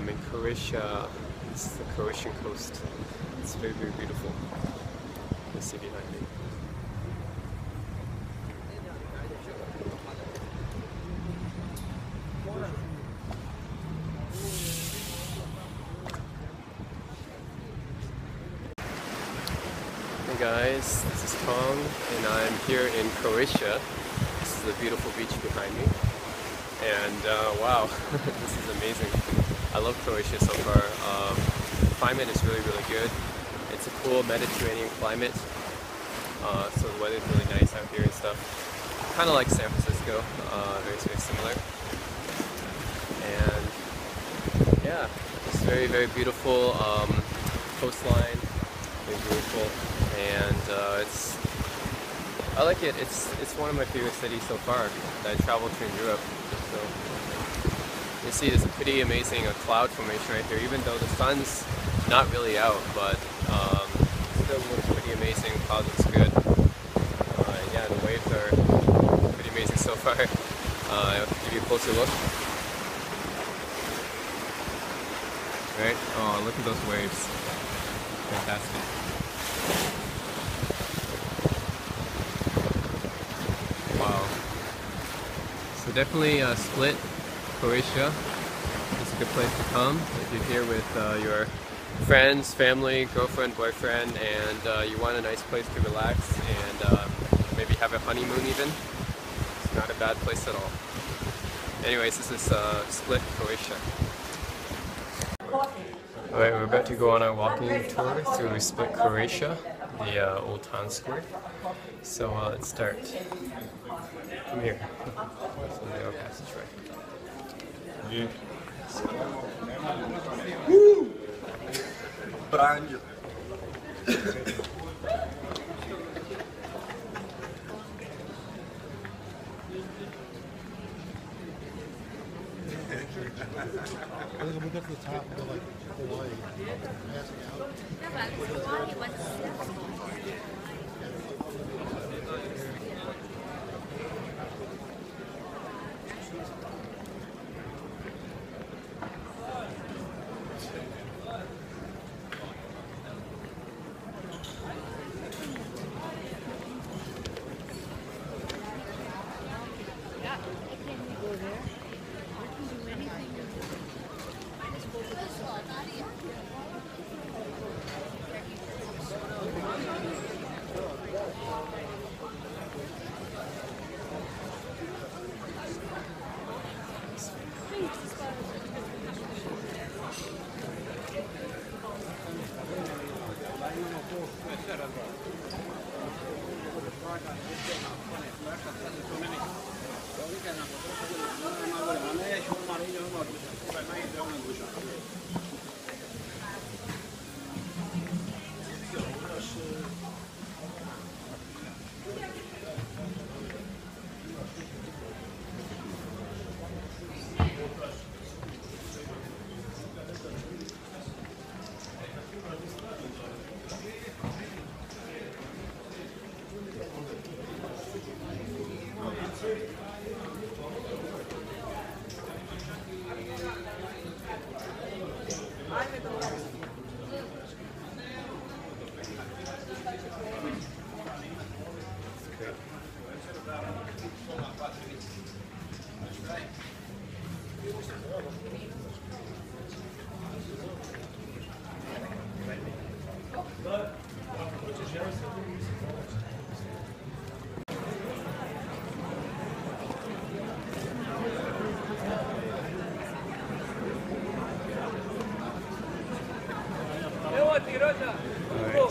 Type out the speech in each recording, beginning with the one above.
I'm in Croatia. This is the Croatian coast. It's very, very beautiful. You can see behind me. Hey guys, this is Tom and I'm here in Croatia. This is the beautiful beach behind me. And wow, this is amazing. I love Croatia so far. The climate is really, really good. It's a cool Mediterranean climate. So the weather is really nice out here and stuff. Kind of like San Francisco, very, very similar. And yeah, it's very, very beautiful coastline. Very beautiful, and I like it. It's one of my favorite cities so far that I traveled to in Europe. So you see, there's a pretty amazing cloud formation right here. Even though the sun's not really out, but still looks pretty amazing. Cloud looks good. Yeah, the waves are pretty amazing so far. I'll give you a closer look. Right? Oh, look at those waves. Fantastic. Wow. So definitely Split, Croatia. It's a good place to come if you're here with your friends, family, girlfriend, boyfriend, and you want a nice place to relax and maybe have a honeymoon even. It's not a bad place at all. Anyways, this is Split, Croatia. Alright, we're about to go on our walking tour through Split, Croatia, the old town square. So let's start from here. So the narrow passageway. Yeah. Woo! Brand. We go to the top and go like Hawaii, passing out. Yeah, but Hawaii was Alright,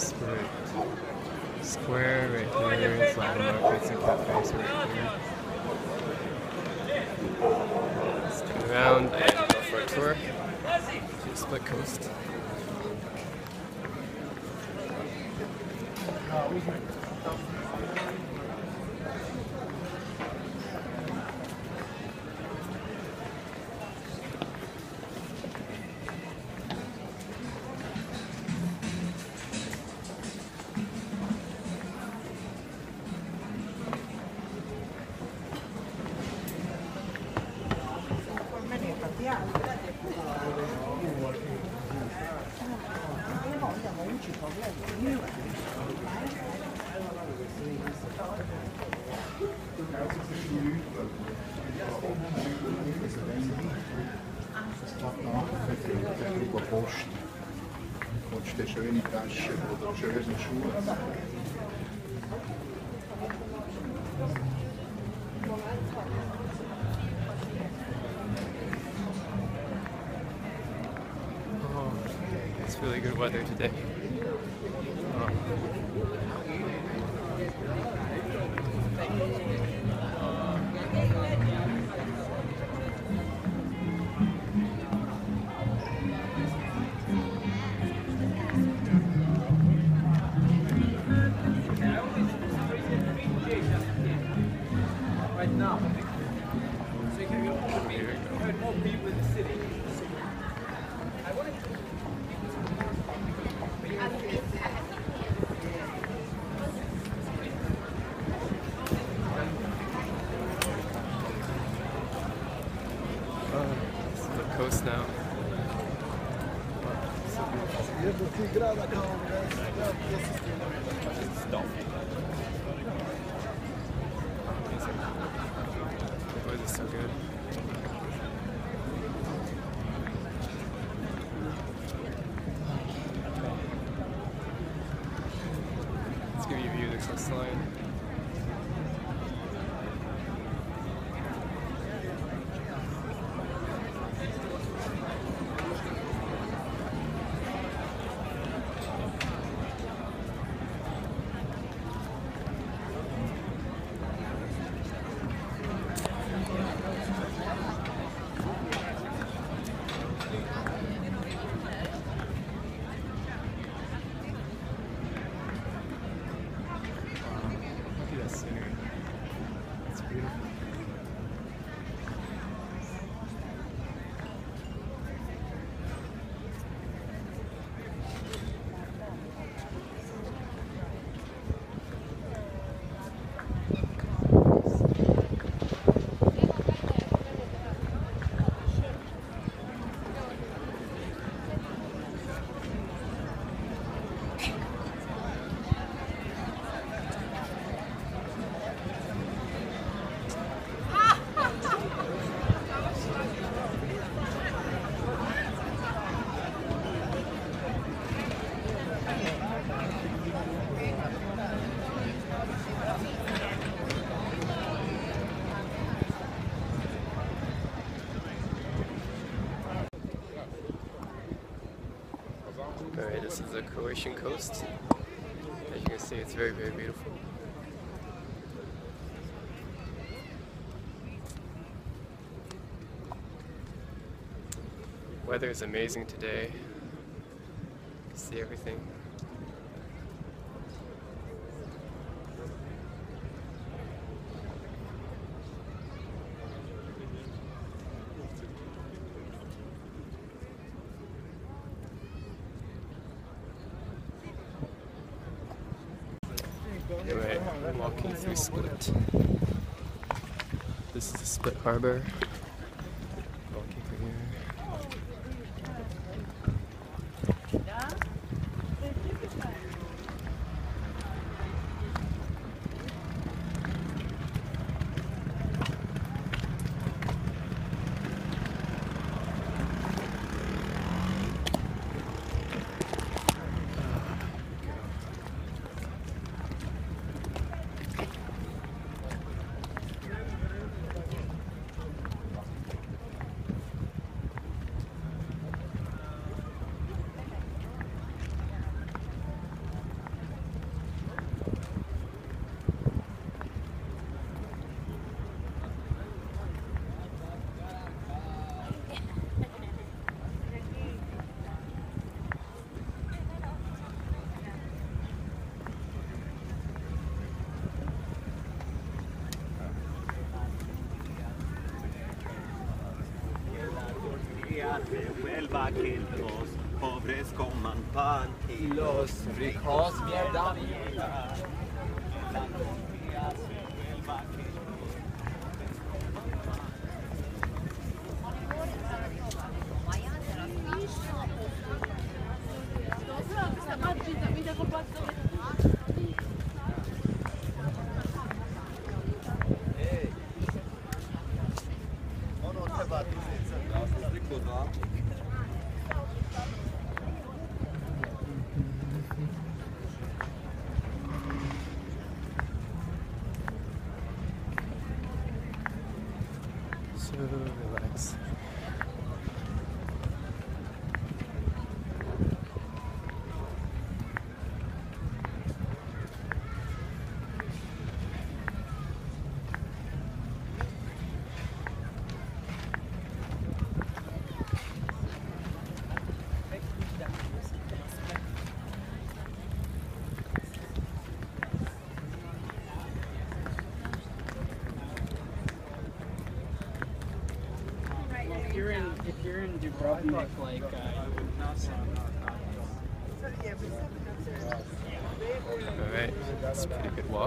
square right here, flat markets and cafes right here. Let's turn around and go for a tour to Split Coast. Post. Willst du schöne Taschen oder schöne Schuhe? Oh, it's really good weather today. Right now. So you can heard more people in the city. I want to. This is the coast now. The weather's so good. Let's give you a view of the coastline. Look at that scenery. It's beautiful. Alright, this is the Croatian coast. As you can see, it's very, very beautiful. Weather is amazing today. You can see everything. Anyway, I'm walking through Split. This is the Split Harbor. Walking through here. Vuelva que los pobres coman pan y los ricos mierda. Dobro, So relax. If you're in Dubrovnik, like Alright, it's a pretty good walk.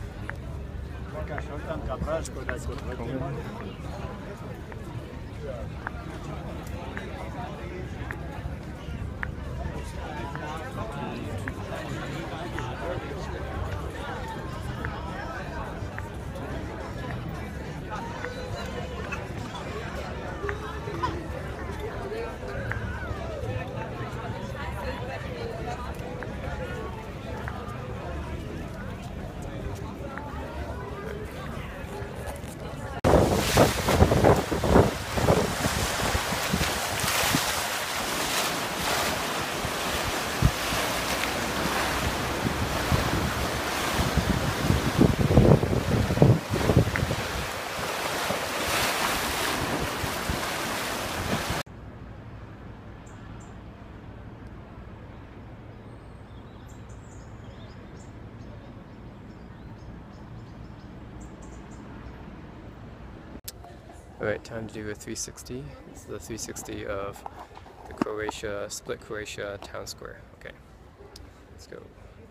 Alright, time to do a 360. This is the 360 of the Croatia, split Croatia town square. Okay, let's go.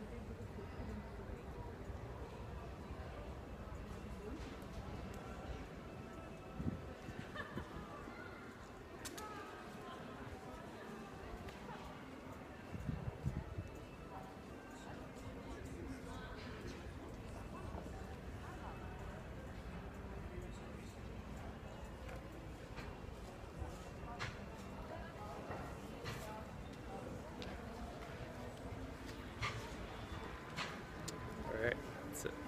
Alright, that's it.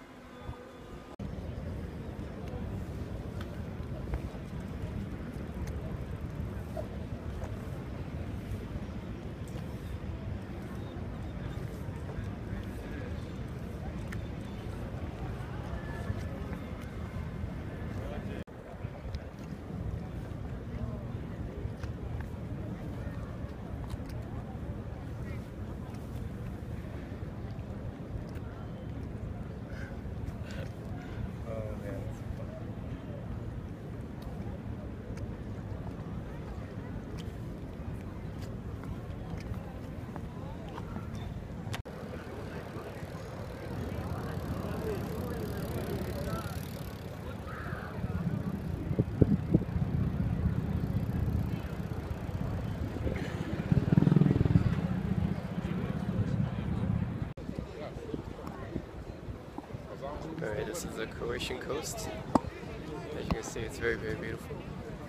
Alright, this is the Croatian coast. As you can see, it's very, very beautiful.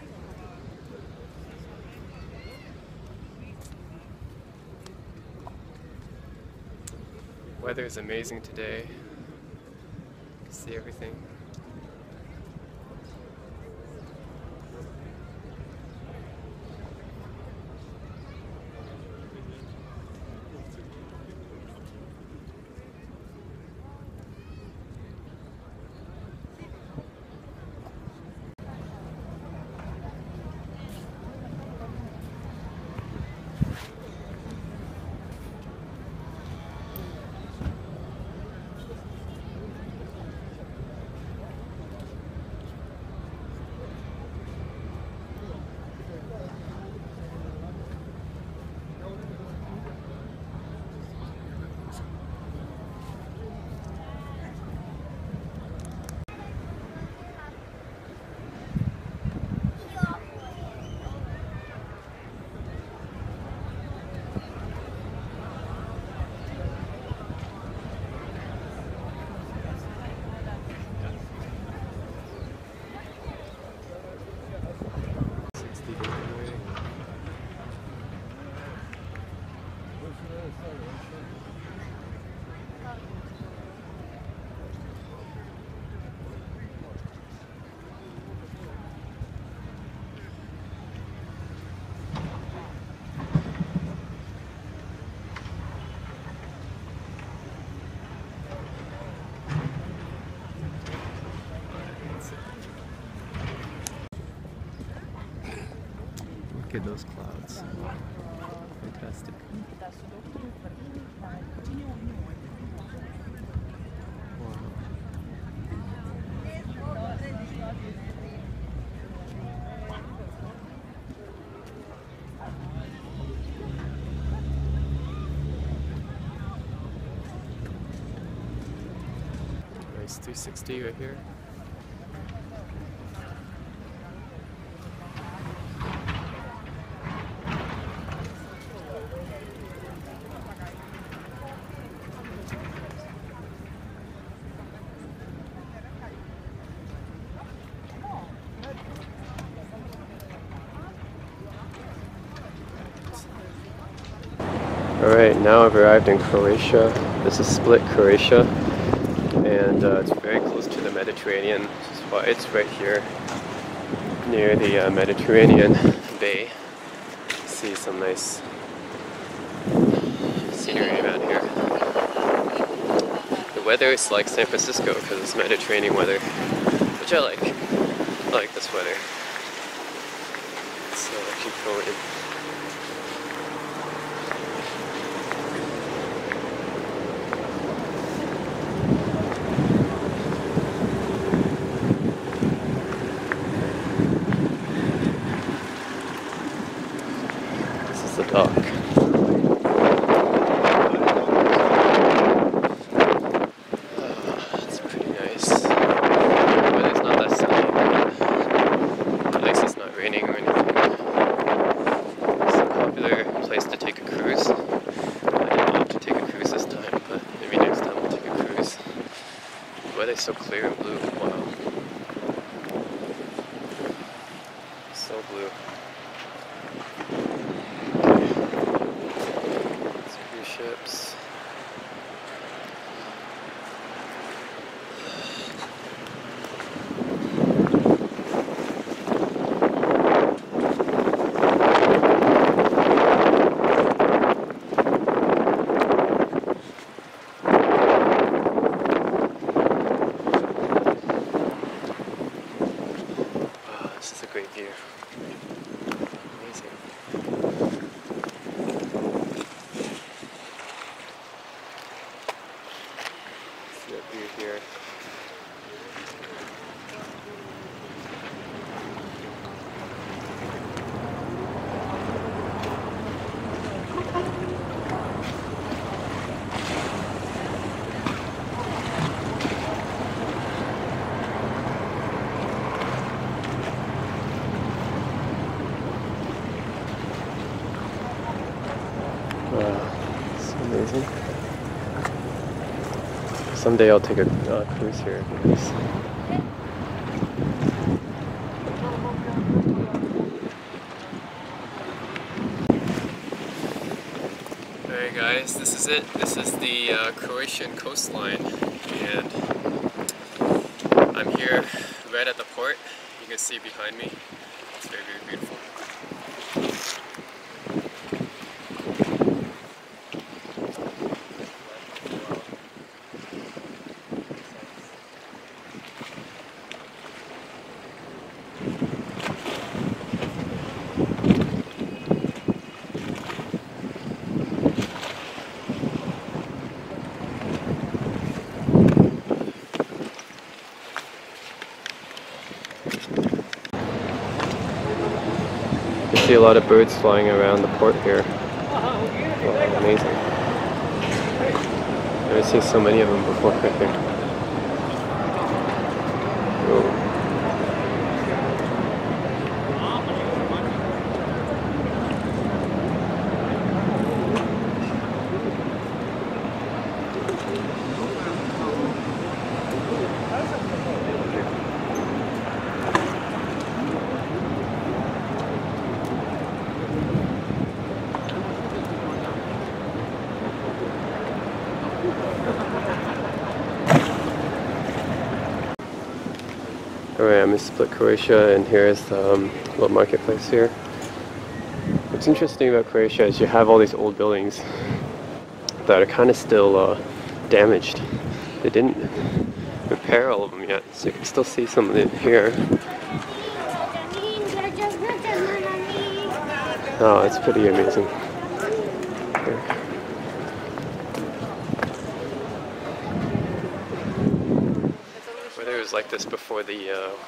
Weather is amazing today. You can see everything. at those clouds. Fantastic. Nice 360 right here. Alright, now I've arrived in Croatia. This is Split, Croatia, and it's very close to the Mediterranean, which is why it's right here near the Mediterranean Bay. See some nice scenery around here. The weather is like San Francisco because it's Mediterranean weather, which I like. I like this weather. So I keep going. The dock. It's pretty nice. But it's not that sunny. At least it's not raining or anything. It's a popular place to take a cruise. I didn't opt to take a cruise this time, but maybe next time we'll take a cruise. The weather's so clear and blue. Wow. So blue. Ships. Wow, this is a great view. Amazing. Here. Wow, it's amazing. Someday I'll take a cruise here. Because Alright guys, this is it. This is the Croatian coastline, and I'm here right at the port. You can see behind me. It's very, very beautiful. You see a lot of birds flying around the port here. Wow, amazing. I've never seen so many of them before right here. Whoa. Alright, I'm in Split, Croatia, and here's the little marketplace here. What's interesting about Croatia is you have all these old buildings that are kind of still damaged. They didn't repair all of them yet, so you can still see some of it here. Oh, it's pretty amazing. Here. Whether it was like this before the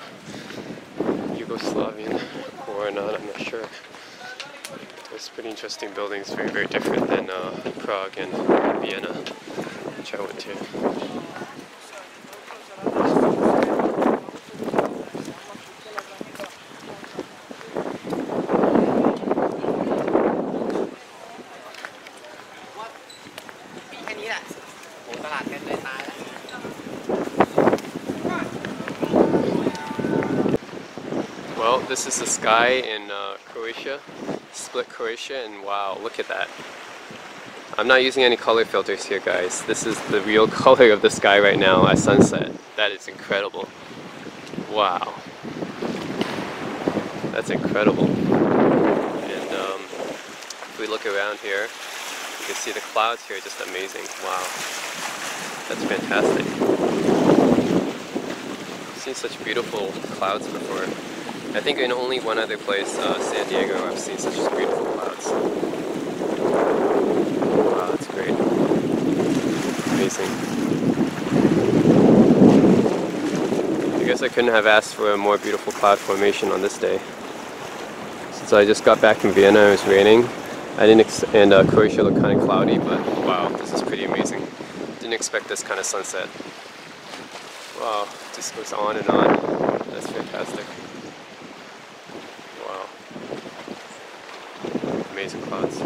Yugoslavian war or not, I'm not sure. It's pretty interesting buildings, very, very different than Prague and Vienna, which I went to. Well, this is the sky in Croatia, split Croatia, and wow, look at that. I'm not using any color filters here, guys. This is the real color of the sky right now at sunset. That is incredible. Wow. That's incredible. And if we look around here, you can see the clouds here, just amazing. Wow. That's fantastic. I've seen such beautiful clouds before. I think in only one other place, San Diego, I've seen such beautiful clouds. Wow, that's great. Amazing. I guess I couldn't have asked for a more beautiful cloud formation on this day. Since I just got back from Vienna, it was raining. And Croatia looked kind of cloudy, but wow, this is pretty amazing. Didn't expect this kind of sunset. Wow, it just goes on and on. That's fantastic. Wow. Amazing clouds.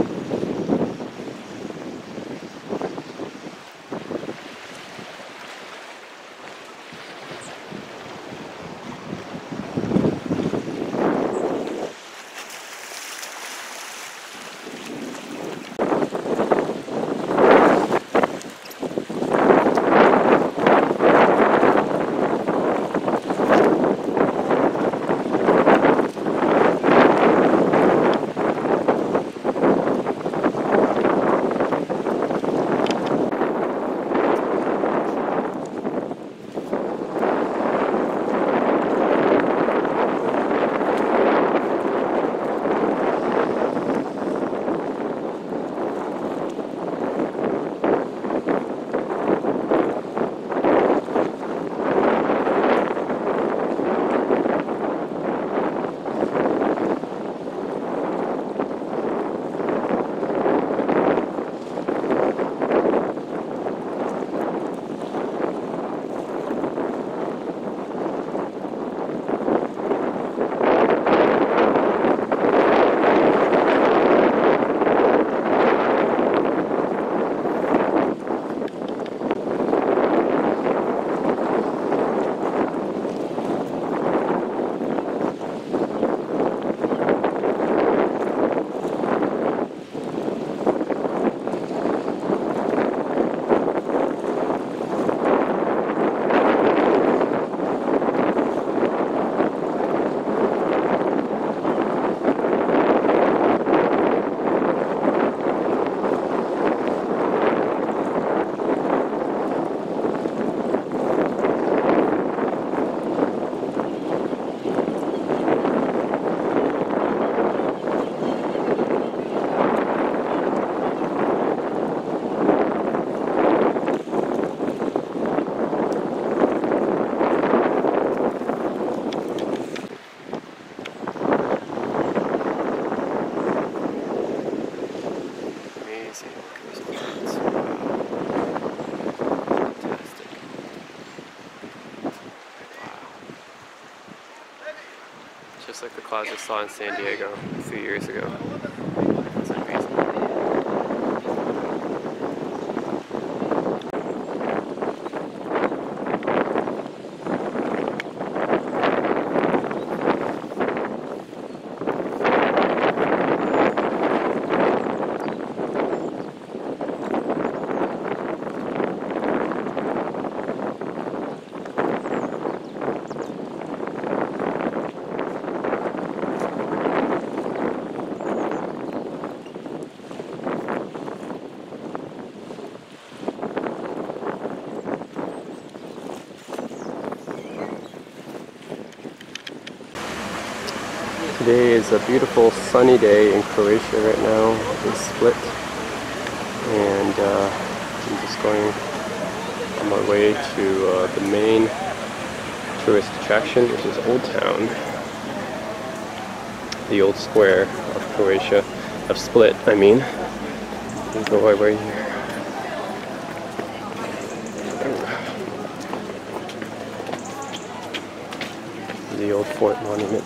Just like the clouds I saw in San Diego a few years ago. It's amazing. Today is a beautiful sunny day in Croatia right now. It's Split, and I'm just going on my way to the main tourist attraction, which is Old Town, the old square of Croatia, of Split, I mean. There's no right way here. The old fort monument.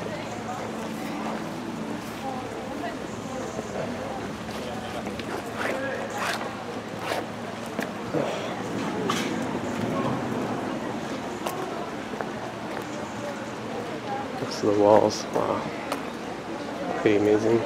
Looks at the walls. Wow. Pretty amazing.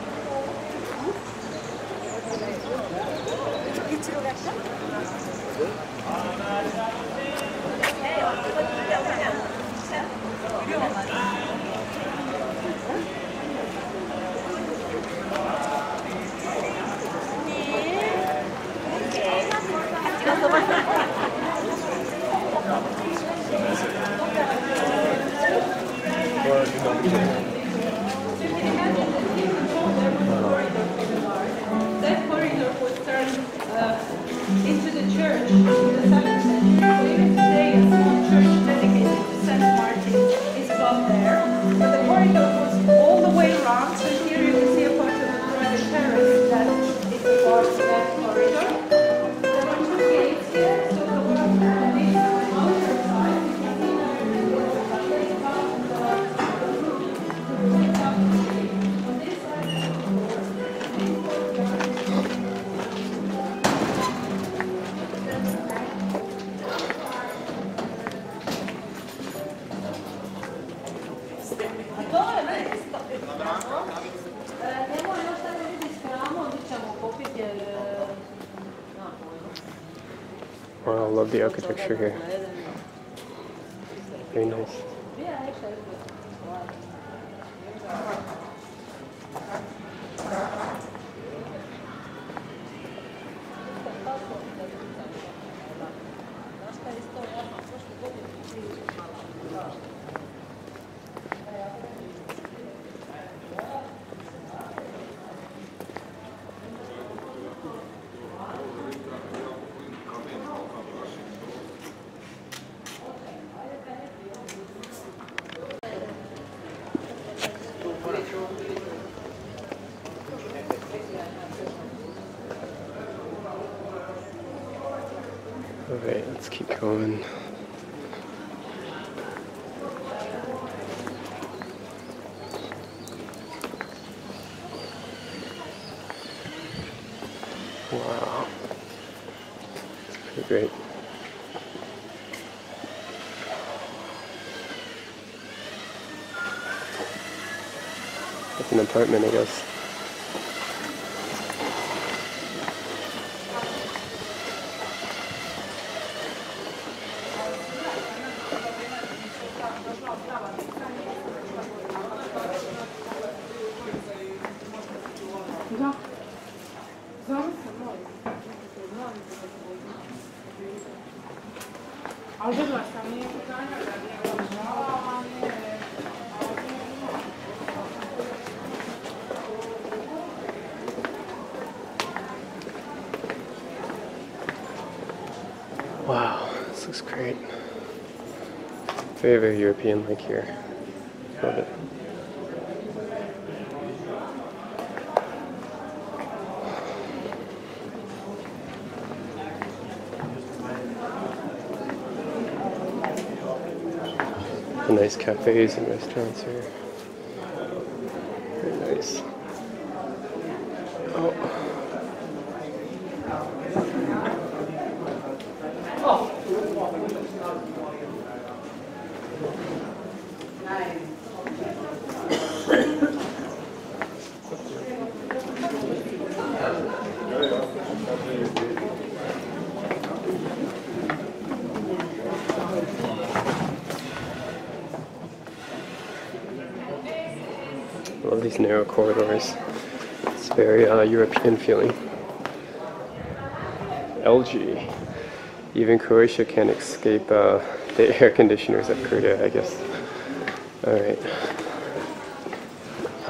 That corridor was turned into the church in the 7th century. So even today, a small church dedicated to Saint Martin is built there. But the corridor was all the way around. So here you can see a part of the private terrace that is a part of that corridor. There are two gates here. So the one on the outer side, you can see that there is on this side. Wow, I love the architecture here. Very nice. Alright, let's keep going. Wow. It's pretty great. It's an apartment, I guess. Wow, this looks great. Very, very European-like here. Love it. Nice cafes and restaurants here. Very nice. Oh. I love these narrow corridors. It's very European feeling. LG. Even Croatia can't escape the air conditioners of Korea, I guess. Alright.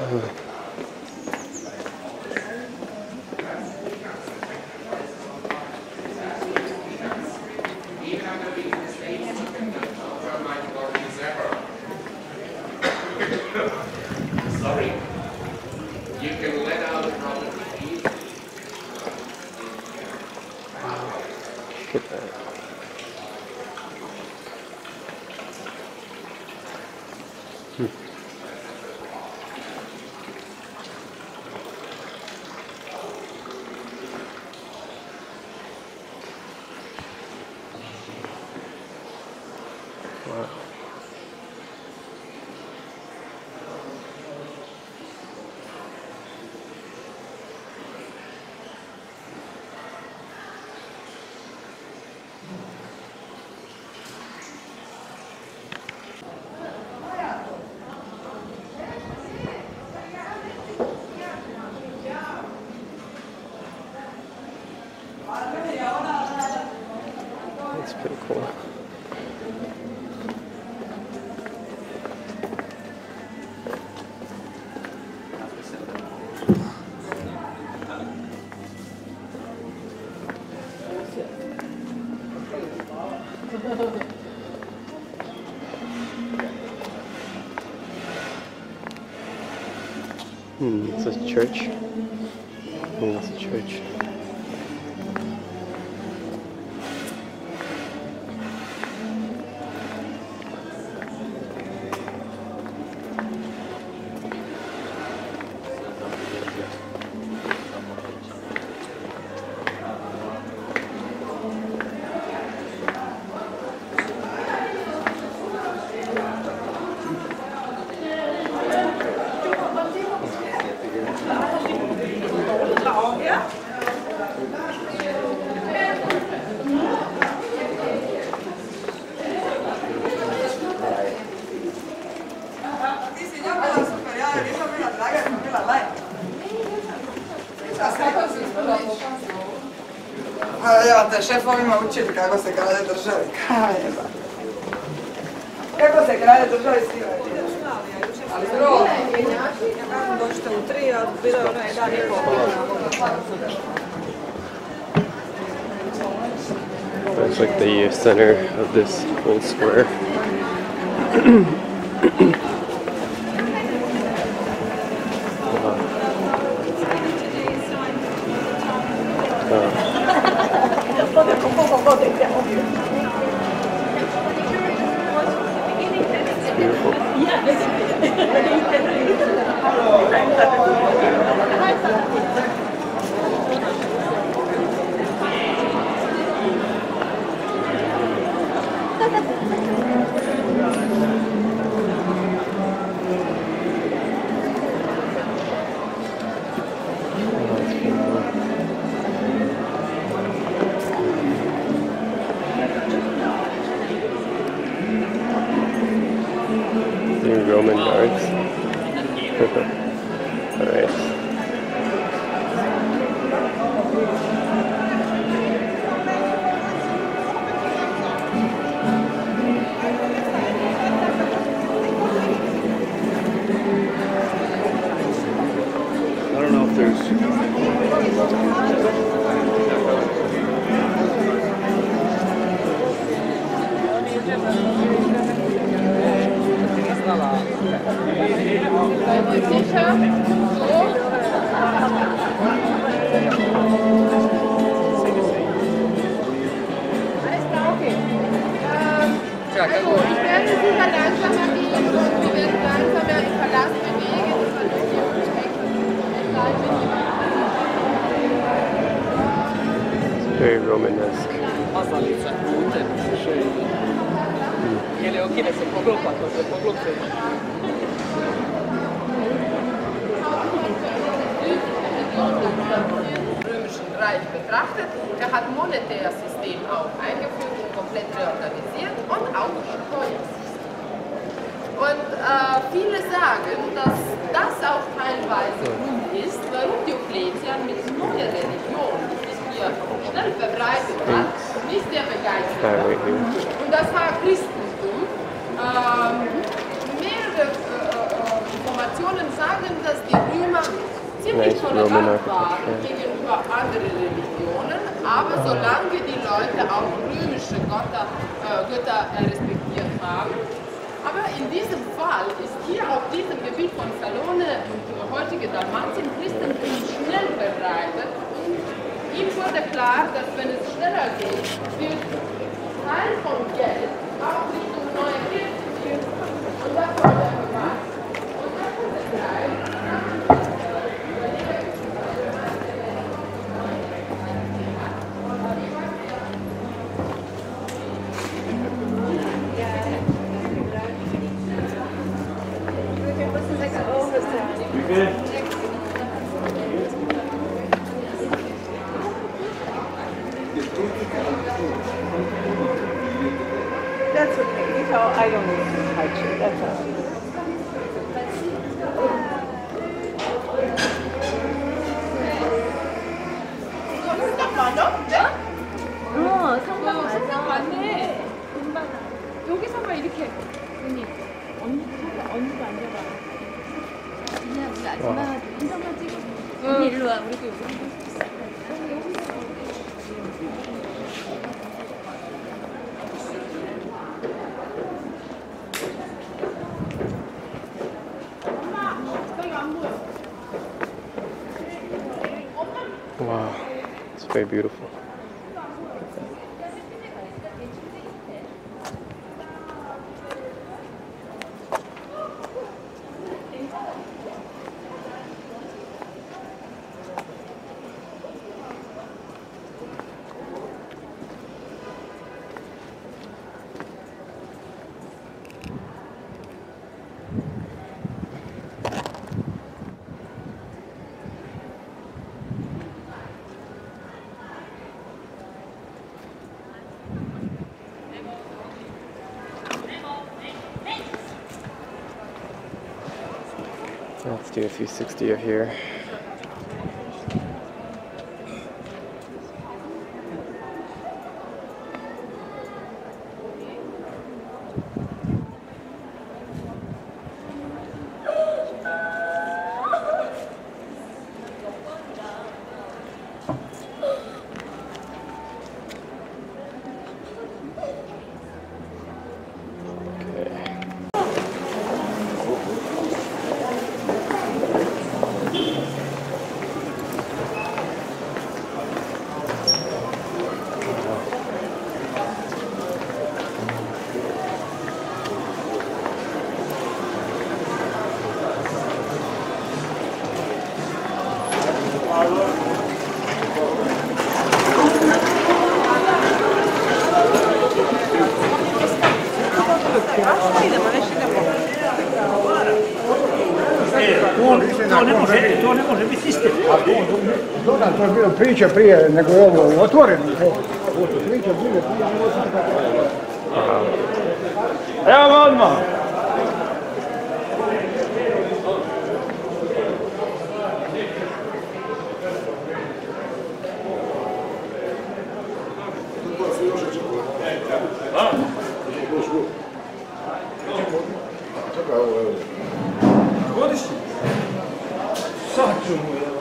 Sorry. You can let out another key. Wow. That's pretty cool. It's a church. It's a church. Trebate šefovima učiti kako se krade državi. Kako se krade državi svi. Ali prvo, dođete u 3, a bilo je onaj dan i pol. That's like the center of this whole square. It's beautiful. Roman guards. Alright. I don't know if there's... Also, ich werde Sie dann langsamer gehen, wir werden langsamer im Verlass bewegen, It's very Romanesque. Römischen Reich betrachtet. Er hat monetäres System auch eingeführt und komplett reorganisiert und auch Steuersystem. Und viele sagen, dass das auch teilweise Grund ist, warum Diokletian mit neuer Religion, die sich hier schnell verbreitet hat, nicht sehr begeistert war. Und das war Christentum. Mehrere Informationen Informationen sagen, dass die Römer ziemlich tolerant waren gegenüber anderen Religionen, aber solange die Leute auch römische Götter respektiert haben. Aber in diesem Fall ist hier auf diesem Gebiet von Salone und heutige Dalmatien Christentum schnell verbreitet und ihm wurde klar, dass wenn es schneller geht, wird Teil von Geld auch Richtung neue Kirchen gehen. Und das wurde er gemacht. Und das wurde Teil. That's okay. You know, I don't need to touch it. That's all. 성당 맞네. 여기서만 이렇게. 언니도 앉아봐. 그냥 우리 아줌마가 인상만 찍어. 언니 일로 와. 우리도 여기. Wow, it's very beautiful. Let's do a few 60 here. To ne može biti sistem. Dobro, to je bilo priča prije nego je ovo otvoreno. Priča prije nego je Evo ga odmah. Godišnji. Sad ću mu je.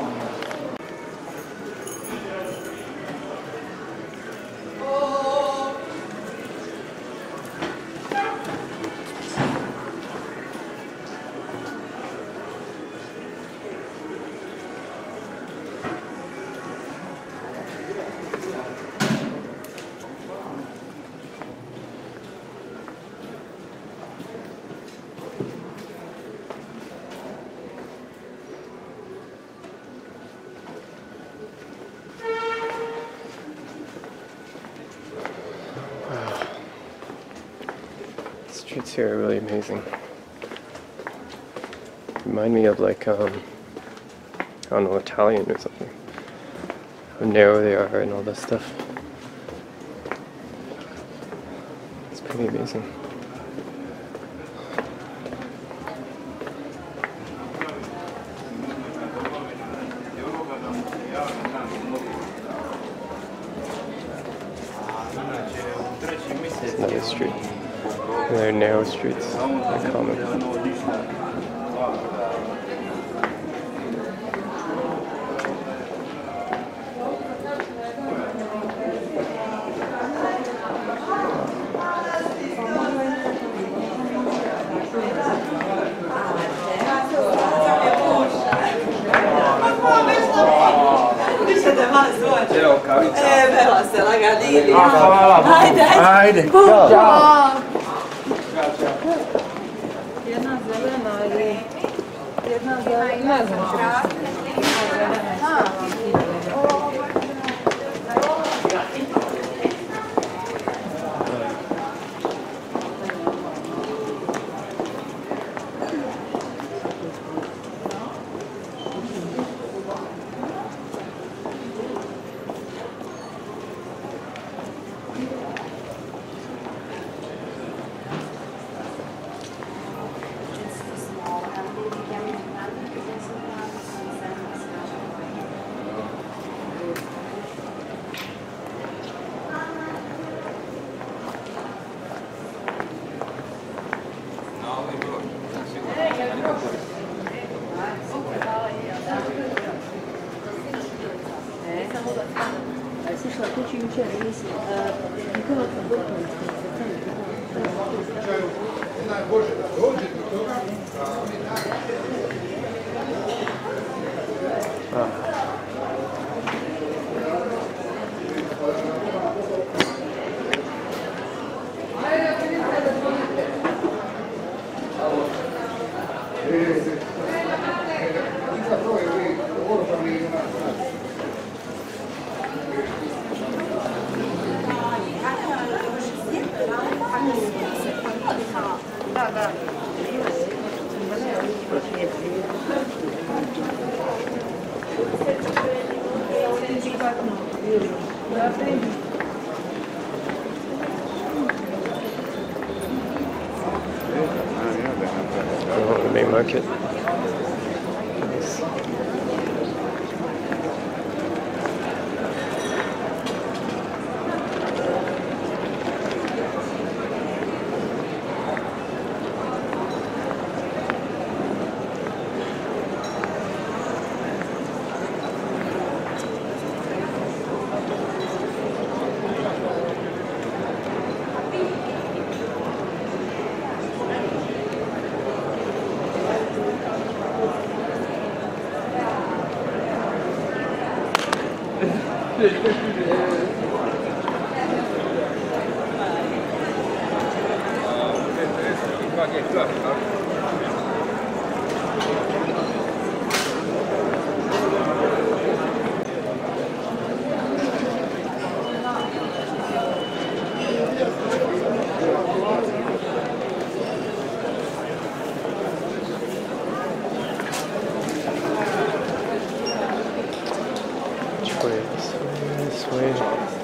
Streets here are really amazing. Remind me of like, I don't know, Italian or something. How narrow they are and all that stuff. It's pretty amazing. Another street. And they're narrow streets, they're common. zvoče. Evo, kavica. Evo se, laganini. Hvala. Ajde. Ćao. Jedna zelena i jedna zelena, ne znam. Sišla kući jučer i mislim, Nikola sam gotovo Bože, da dođe do toga, The main market. This way.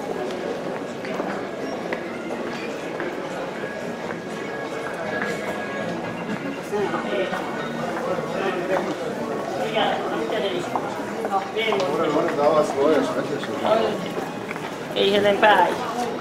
Moram dava svoje, šta ćeš? Ei se päin.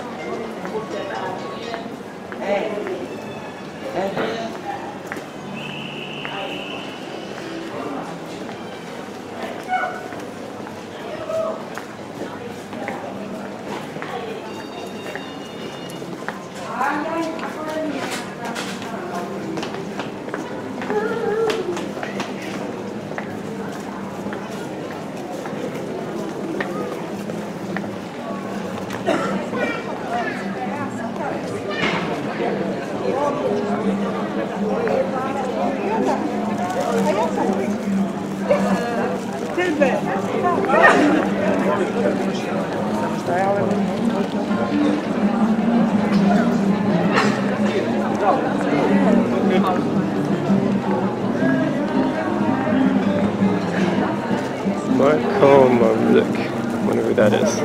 Wonder who that is.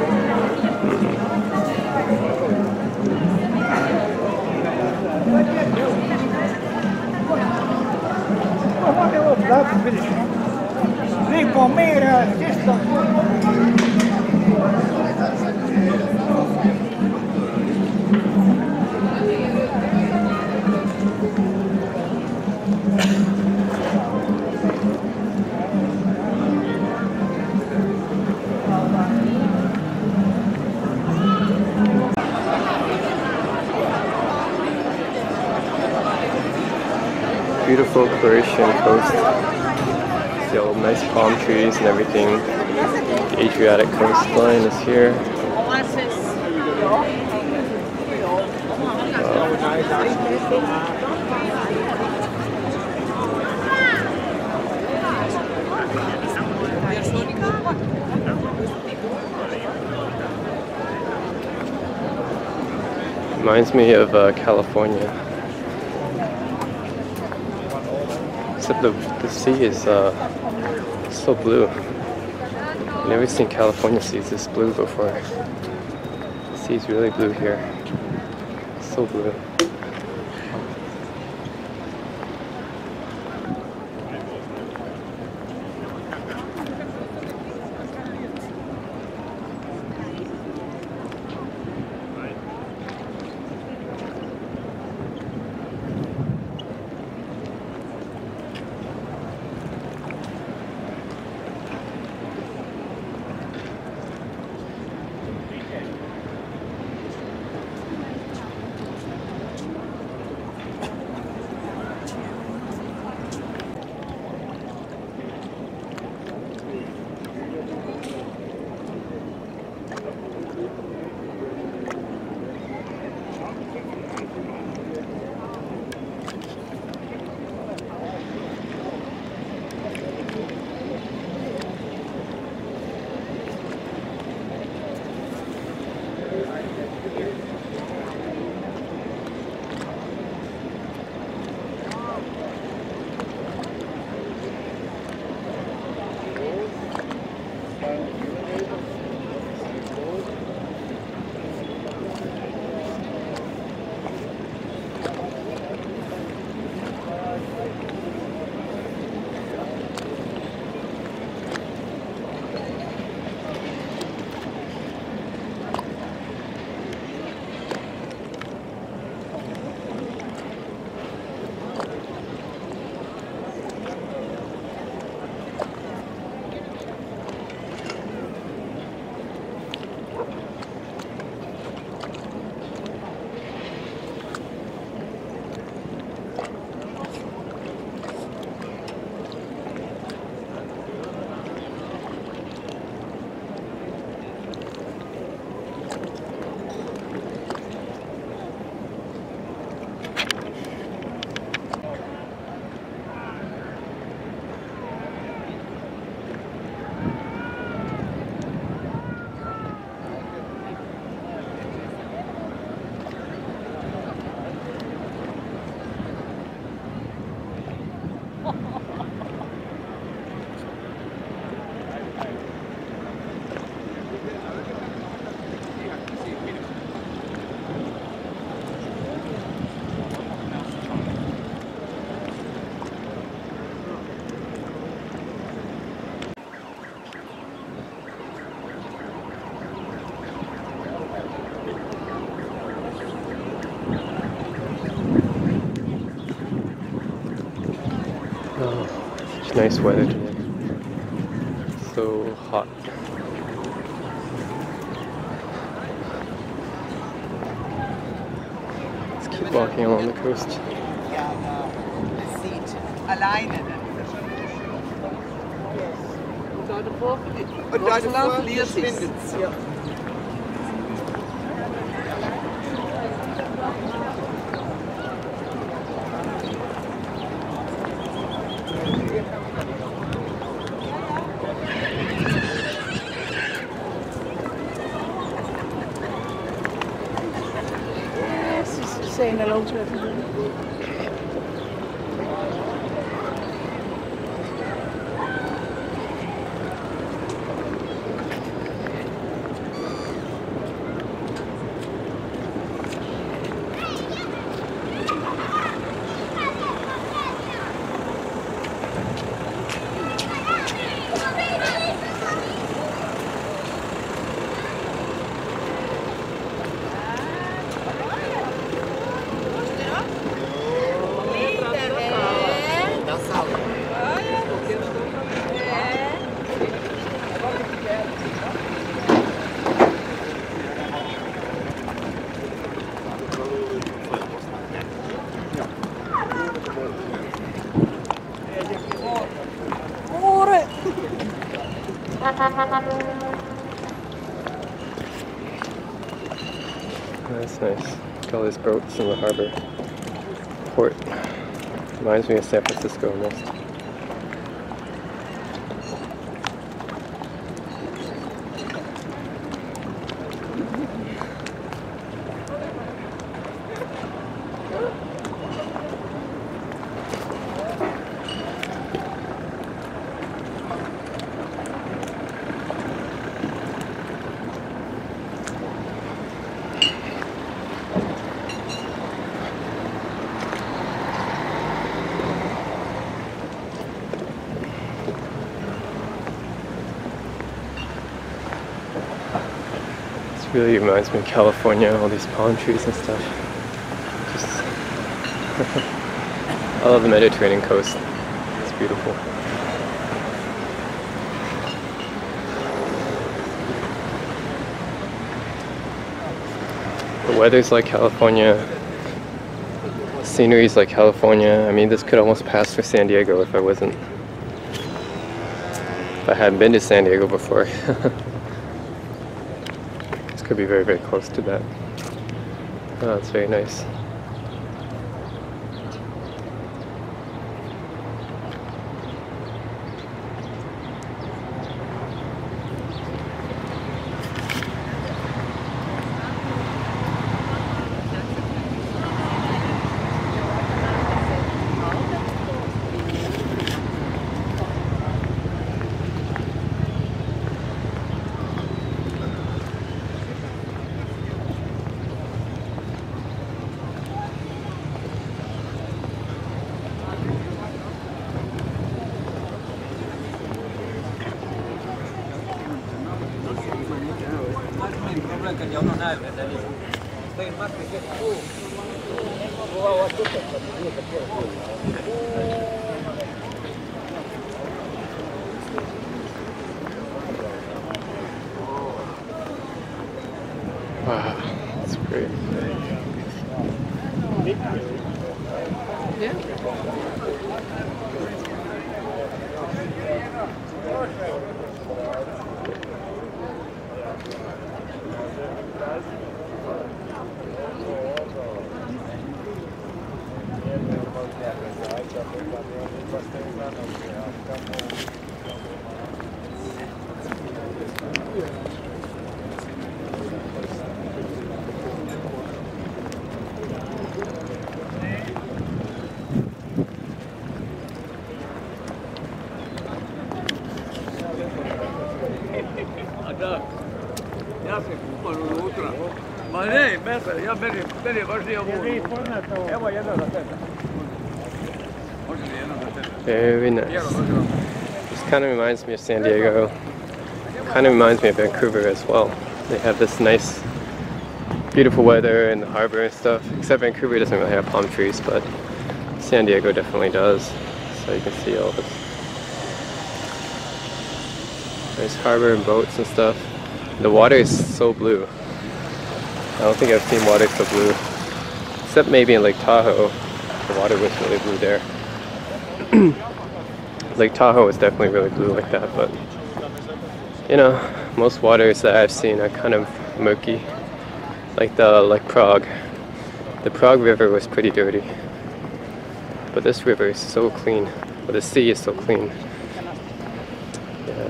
Beautiful Croatian coast. See all nice palm trees and everything. The Adriatic coastline is here. Reminds me of California. Except the sea is so blue. I've never seen California seas this blue before. The sea's really blue here. So blue. Such nice weather today. So hot. Let's keep walking along the coast. Und da verschwindet es. Ja. Saying hello to everybody. That's nice. Look at all these boats in the harbor. Port. Reminds me of San Francisco almost. Really reminds me of California, all these palm trees and stuff. Just I love the Mediterranean coast. It's beautiful. The weather's like California. Scenery's like California. I mean, this could almost pass for San Diego if I hadn't been to San Diego before. Could be very, very close to that. Oh, it's very nice. Wow, that's great. Yeah. Ja se kupan unutra. Ma ne, meni je baš nije ovo. Evo jedan za tebe. Može li jedan za tebe? Very nice. This kind of reminds me of San Diego. Kind of reminds me of Vancouver as well. They have this nice, beautiful weather and the harbor and stuff. Except Vancouver doesn't really have palm trees, but San Diego definitely does. So you can see all this nice harbor and boats and stuff. The water is so blue. I don't think I've seen water so blue. Except maybe in Lake Tahoe. The water was really blue there. Lake Tahoe is definitely really blue like that, but you know, most waters that I've seen are kind of murky. Like Prague. The Prague River was pretty dirty. But this river is so clean. But the sea is so clean. Yeah.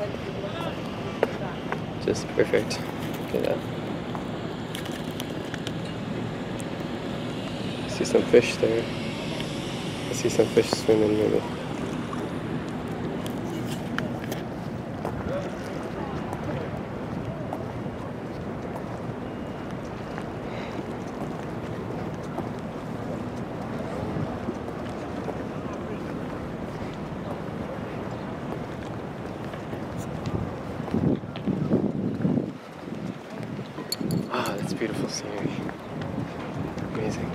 Just perfect. Look at that. I see some fish there. I see some fish swimming maybe. Beautiful scenery. Amazing.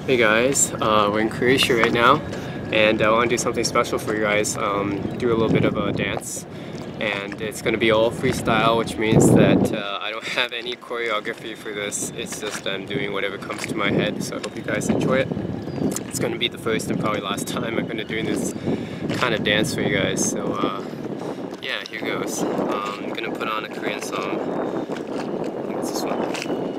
Hey guys, we're in Croatia right now, and I want to do something special for you guys, do a little bit of a dance, and it's going to be all freestyle, which means that I don't have any choreography for this. It's just I'm doing whatever comes to my head, so I hope you guys enjoy it. It's going to be the first and probably last time I'm going to do this kind of dance for you guys, so yeah, here goes. I'm going to put on a Korean song. I think it's this one.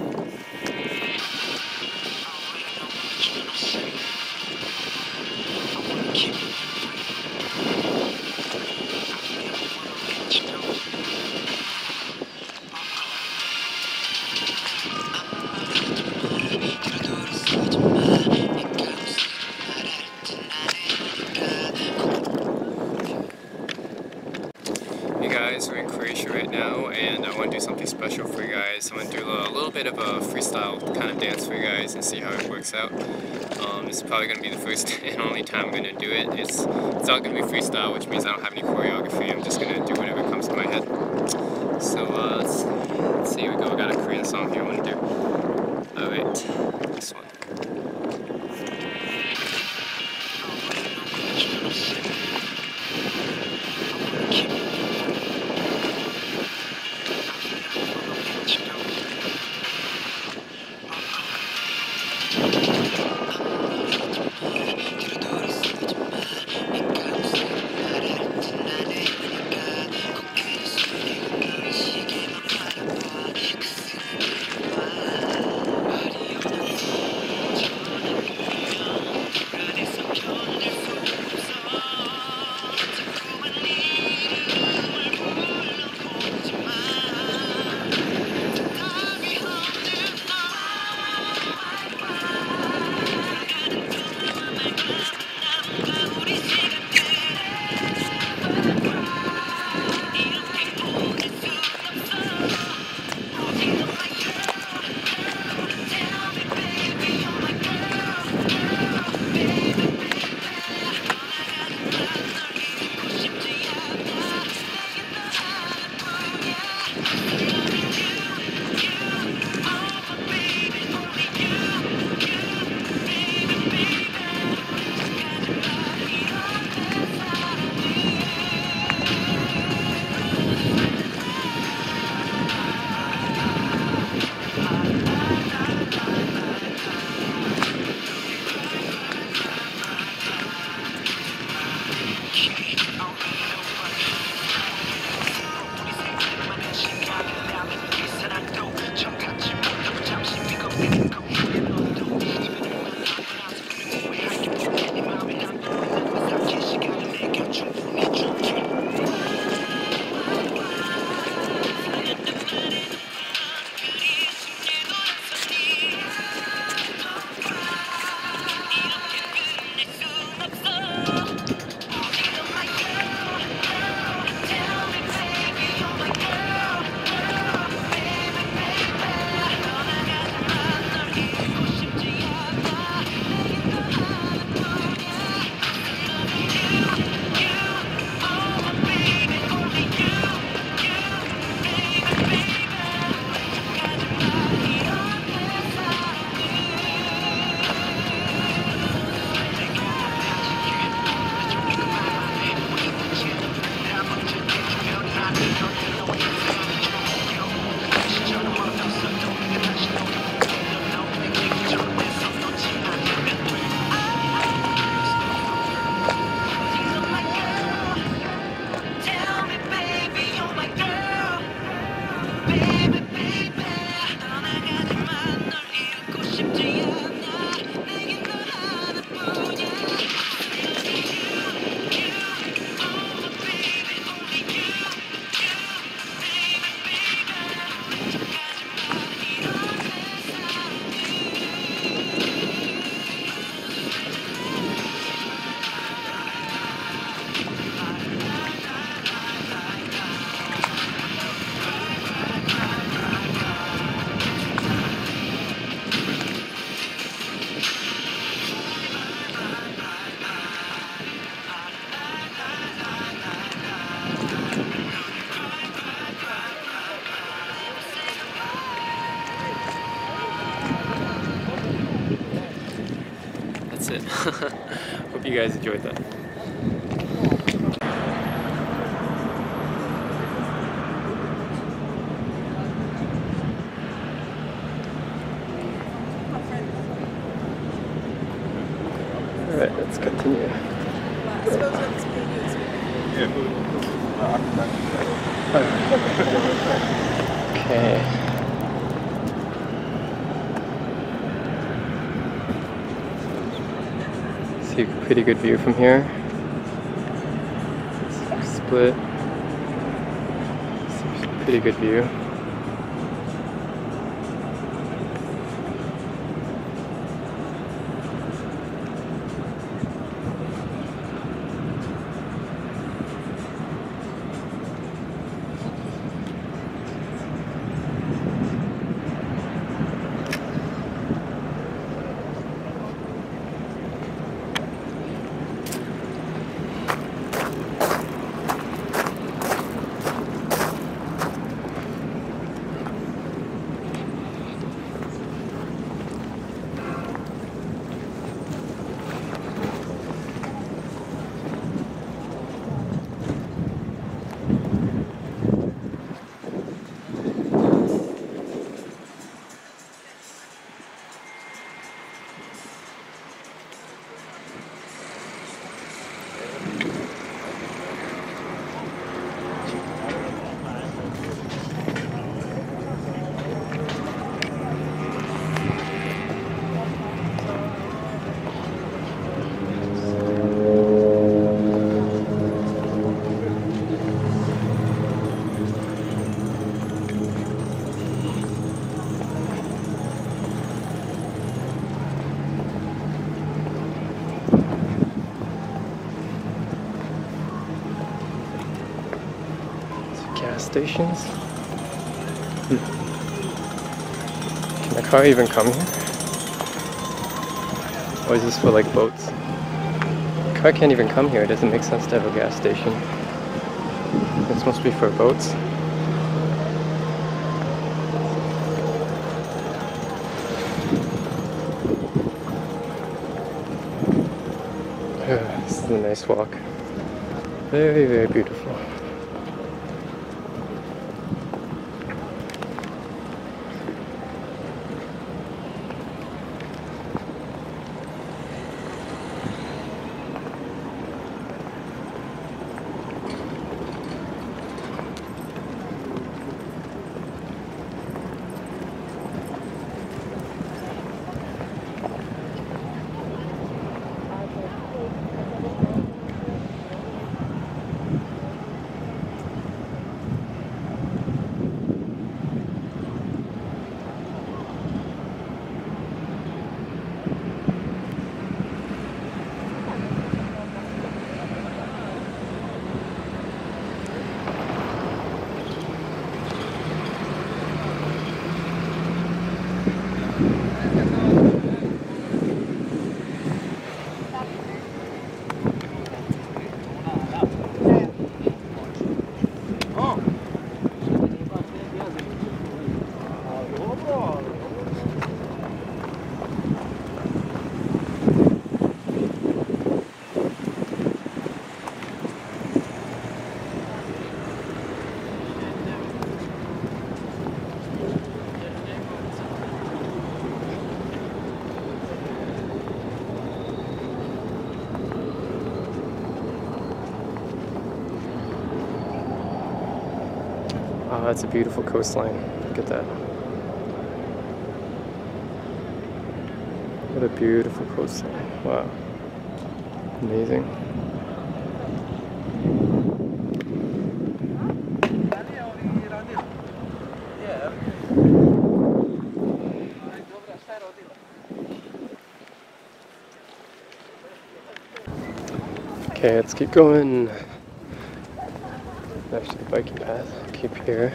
Hey guys, we're in Croatia right now, and I want to do something special for you guys. I'm going to do a little bit of a freestyle kind of dance for you guys and see how it works out. This is probably going to be the first and only time I'm going to do it. It's all going to be freestyle, which means I don't have any choreography. I'm just going to do whatever comes to my head. So let's see, here we go. I got a Korean song here I want to do. Alright, this one. that's it. Hope you guys enjoyed that. Alright, let's continue. Okay. See a pretty good view from here. Split. Pretty good view. Gas stations. Can a car even come here? Or is this for like boats? A car can't even come here. It doesn't make sense to have a gas station. This must be for boats. This is a nice walk. Very, very beautiful. Oh, that's a beautiful coastline. Look at that. What a beautiful coastline. Wow. Amazing. Okay, let's keep going. Actually, the biking path. Keep here.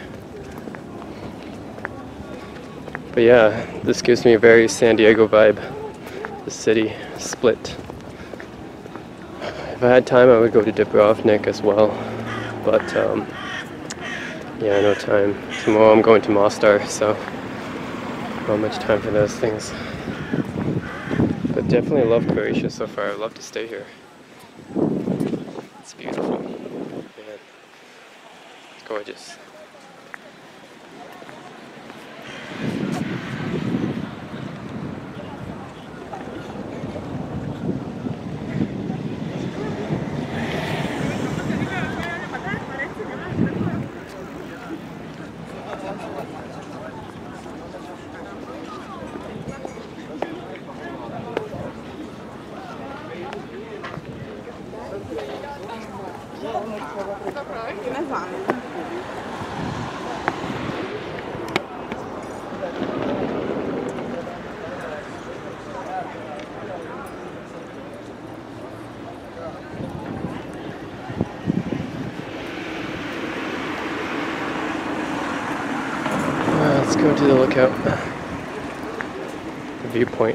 But yeah, this gives me a very San Diego vibe. The city split. If I had time, I would go to Dubrovnik as well. But yeah, no time. Tomorrow I'm going to Mostar, so not much time for those things. But Definitely love Croatia so far. I'd love to stay here. It's beautiful. Man. It's gorgeous. Let's go to the lookout, the viewpoint.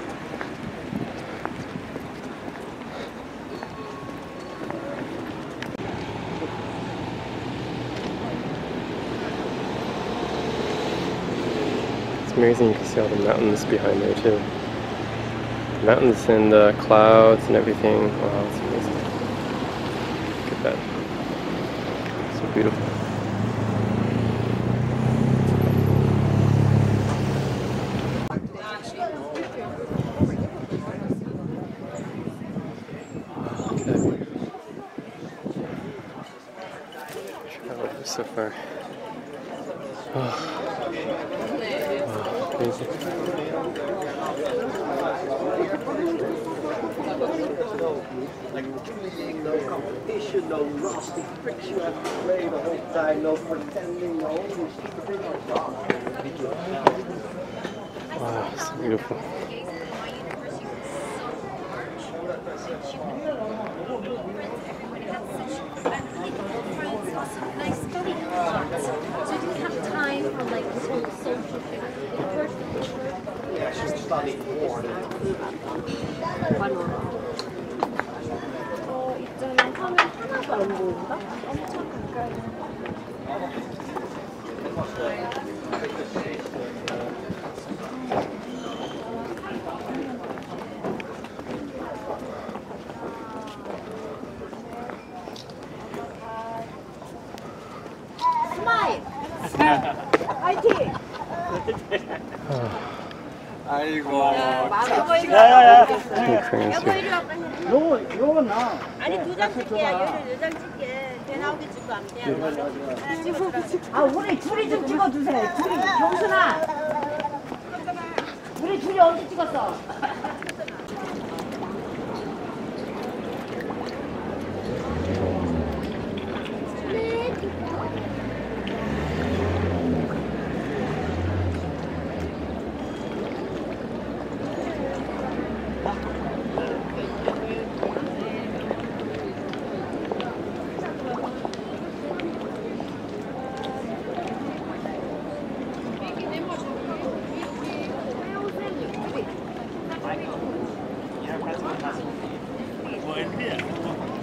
It's amazing, you can see all the mountains behind there too. The mountains and the clouds and everything. Wow, it's amazing. Look at that. So beautiful. So far. Oh. Wow, amazing. Like no competition, no nasty tricks you have to play the whole time, no pretending, no only stupid. Wow, so beautiful. Nice studying a lot, so I didn't have time for like this whole social thing. Yeah, she's studying more. 있잖아. 화면 하나도 안 보인다? 엄청 가까이. 스마일! 파이팅! 아이고. 야야야. 여보 이리 와. 요거 나. 아니 2장 찍게야. 여기 2장 찍게. 배 나오게 찍고 안 돼. 아 우리 둘이 좀 찍어주세요. 둘이 경순아. 우리 둘이 언제 찍었어? Well, in here.